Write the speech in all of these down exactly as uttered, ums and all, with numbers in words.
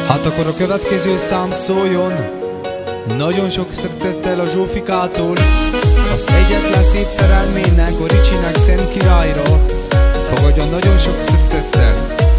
Hát akkor a következő szám szóljon nagyon sok szeretettel a Zsófikától, az egyetlen szép szerelmének, a Ricsinek, Szent Királyra. Fogadjon nagyon sok szeretettel.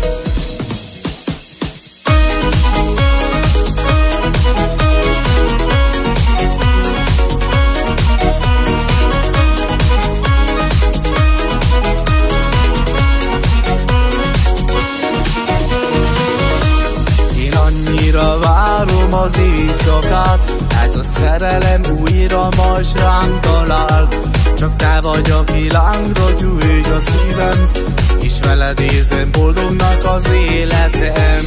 Annyira várom az éjszakát, ez a szerelem újra most rám talál. Csak te vagy, aki lángra gyújt a szívem, és veled érzem boldognak az életem.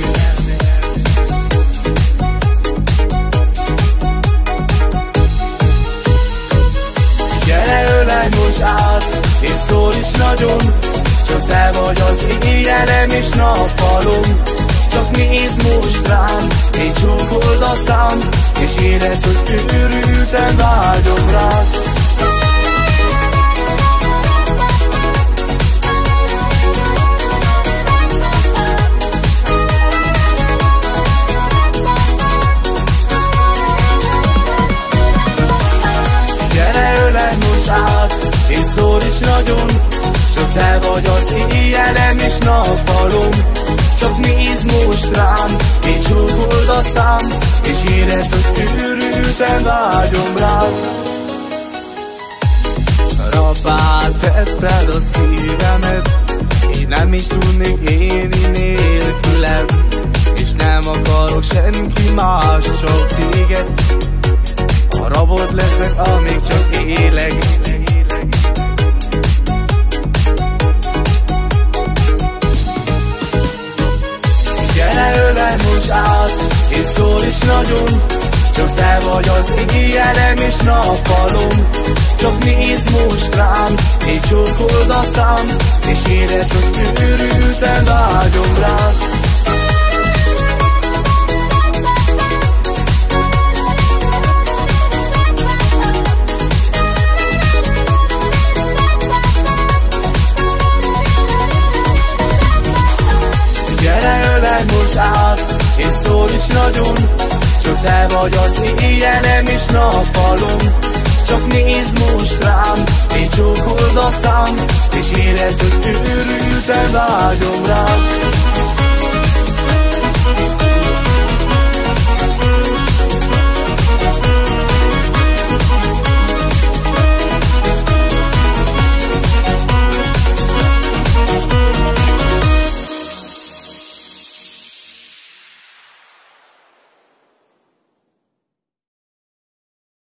Gyere, ölelj most át, és szólíts nagyon, csak te vagy az éjjelem és nappalom. Csak nézd most rám, én csókold a szám, és érezd, hogy őrülten vágyom rád. Gyere, ölelj most át, és szólíts nagyon, csak te vagy az éjjelem és nappalom. Csak nézd most rám, én csókold a szám, és érezd, hogy őrülten vágyom rád. Rabbá tetted a szívemet, én nem is tudnék élni nélküled, és nem akarok senki más, csak téged. A rabod leszek, amíg csak élek. Gyere, ölelj most át, és szólíts nagyon, csak te vagy az éjjelem és nappalom. Csak nézd most rám, én csókold a szám, és érezd, hogy őrülten vágyom rád. Gyere, ölelj most át, és szólíts nagyon, csak te vagy az éjjelem és nappalom. Csak nézd most rám, én csókold a szám, és érezd, hogy őrülten vágyom rád.